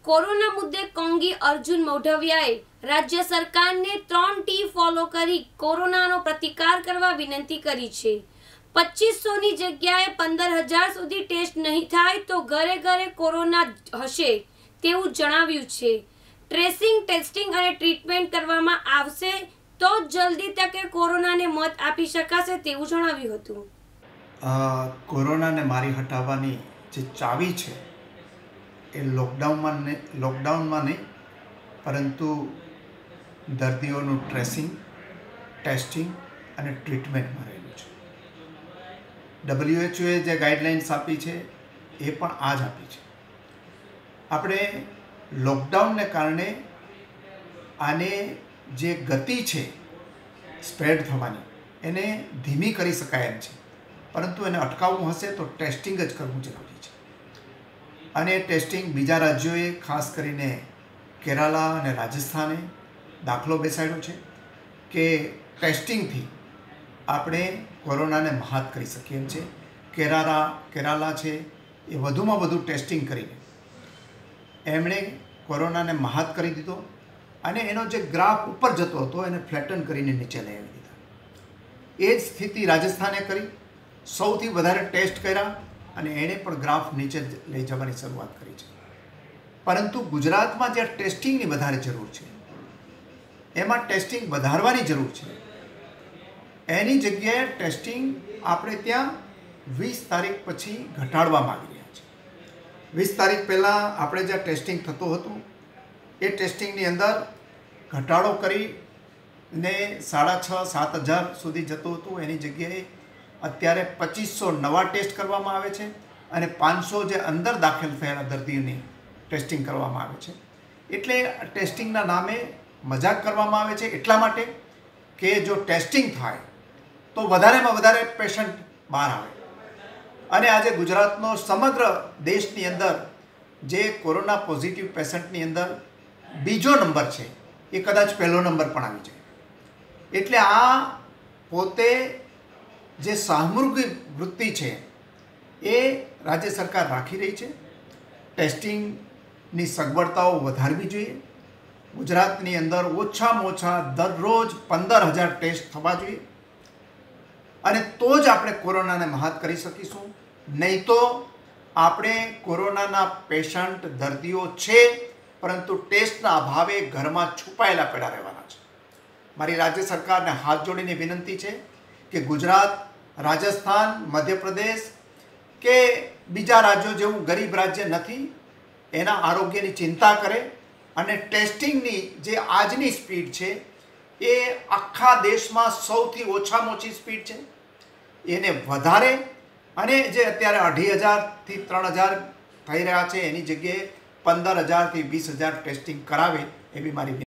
Corona मुद्दे कोंगी अर्जुन मोढवियाए राज्य सरकार ने 3T फॉलो करी कोरोनानो प्रतिकार करवा विनंती करी छे। 2500 ની જગ્યાએ 15,000 સુધી ટેસ્ટ નહીં થાય તો ઘરે ઘરે કોરોના હશે તેવું જણાવ્યું છે। ટ્રેસિંગ, ટેસ્ટિંગ અને ટ્રીટમેન્ટ કરવામાં આવશે તો જલ્દી તકે કોરોનાને મત આપી શકાશે તેવું જણાવ્યું હતું। કોરોનાને મારી હટાવવાની જે ચાવી છે એ લોકડાઉનમાં નહીં પરંતુ દર્દીઓનું ટ્રેસિંગ, ટેસ્ટિંગ અને ટ્રીટમેન્ટમાં રહેલું છે। WHO જે ગાઈડલાઇન્સ આપી છે એ પણ આ જ આપી છે। આપણે લોકડાઉનને કારણે આને જે ગતિ છે સ્પ્રેડ થવાની એને ધીમી કરી શકાય એમ છે, પરંતુ એને અટકાવવું હશે તો ટેસ્ટિંગ જ કરવું જરૂરી છે। અને ટેસ્ટિંગ બીજા રાજ્યોએ ખાસ કરીને કેરાલા અને રાજસ્થાને દાખલો બેસાડ્યો છે કે ટેસ્ટિંગથી આપણે કોરોનાને મહાત કરી શકીએ એમ છે। કેરાલા છે એ વધુમાં વધુ ટેસ્ટિંગ કરીને એમણે કોરોનાને મહાત કરી દીધો અને એનો જે ગ્રાફ ઉપર જતો હતો એને ફ્લેટન કરીને નીચે લઈ આવી દીધા। એ જ સ્થિતિ રાજસ્થાને કરી, સૌથી વધારે ટેસ્ટ કર્યા અને એણે પણ ગ્રાફ નીચે લઈ જવાની શરૂઆત કરી છે। પરંતુ ગુજરાતમાં જ્યાં ટેસ્ટિંગની વધારે જરૂર છે એમાં ટેસ્ટિંગ વધારવાની જરૂર છે। એની જગ્યાએ ટેસ્ટિંગ આપણે ત્યાં 20 તારીખ પછી ઘટાડવા માગી રહ્યા છીએ। 20 તારીખ પહેલાં આપણે જ્યાં ટેસ્ટિંગ થતું હતું એ ટેસ્ટિંગની અંદર ઘટાડો કરીને 6,500-7 હજાર સુધી જતું હતું। એની જગ્યાએ અત્યારે 2500 નવા ટેસ્ટ કરવામાં આવે છે અને 500 જે અંદર દાખલ થયેલા દર્દીઓની ટેસ્ટિંગ કરવામાં આવે છે। એટલે ટેસ્ટિંગના નામે મજાક કરવામાં આવે છે એટલા માટે કે જો ટેસ્ટિંગ થાય તો વધારેમાં વધારે પેશન્ટ બહાર આવે। અને આજે ગુજરાતનો સમગ્ર દેશની અંદર જે કોરોના પોઝિટિવ પેશન્ટની અંદર બીજો નંબર છે એ કદાચ પહેલો નંબર પણ આવી જાય। એટલે આ પોતે જે સામૂહિક વૃત્તિ છે એ રાજ્ય સરકાર રાખી રહી છે। ટેસ્ટિંગની સગવડતાઓ વધારવી જોઈએ। ગુજરાતની અંદર ઓછામાં ઓછા દરરોજ 15,000 ટેસ્ટ થવા જોઈએ અને તો જ આપણે કોરોનાને મહાત કરી શકીશું। નહીં તો આપણે કોરોનાના પેશન્ટ દર્દીઓ છે પરંતુ ટેસ્ટના અભાવે ઘરમાં છુપાયેલા પડ્યા રહેવાના છે। મારી રાજ્ય સરકારને હાથ જોડીને વિનંતી છે કે ગુજરાત, રાજસ્થાન, મધ્યપ્રદેશ કે બીજા રાજ્યો જેવું ગરીબ રાજ્ય નથી, એના આરોગ્યની ચિંતા કરે અને ટેસ્ટિંગની જે આજની સ્પીડ છે એ આખા દેશમાં સૌથી ઓછામાં ઓછી સ્પીડ છે, એને વધારે અને જે અત્યારે 2,500થી 3,000 થઈ રહ્યા છે એની જગ્યાએ 15,000થી 20,000 ટેસ્ટિંગ કરાવે એવી મારી